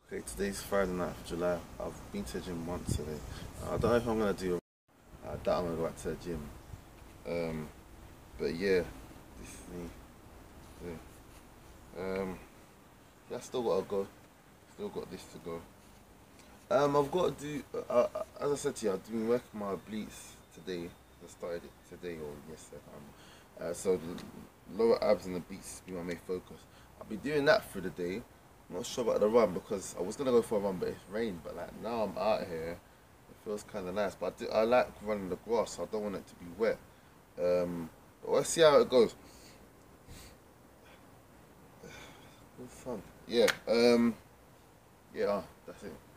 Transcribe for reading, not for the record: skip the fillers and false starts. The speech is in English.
Okay, today's Friday night of July. I've been to the gym once today. I don't know if I'm gonna do. I doubt I'm gonna go back to the gym. But yeah, this is me. Yeah, I still gotta go. Still got this to go. I've got to do. As I said to you, I've been working my obliques today. I started it today or yesterday. So the lower abs and the obliques be my main focus. I'll be doing that through the day. I'm not sure about the run because I was gonna go for a run, but it's rained. But like now I'm out here, it feels kind of nice. But I like running the grass. So I don't want it to be wet. But let's see how it goes. Good fun. Yeah. Yeah. That's it.